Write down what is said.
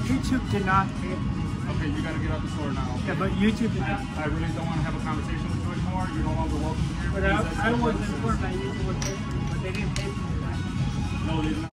YouTube did not pay me. Okay, you gotta get out the store now. Okay? Yeah, but YouTube did not. I really don't want to have a conversation with you anymore. You're no longer welcome here. But I was informed that YouTube would pay me, but they didn't pay me. No, they did not.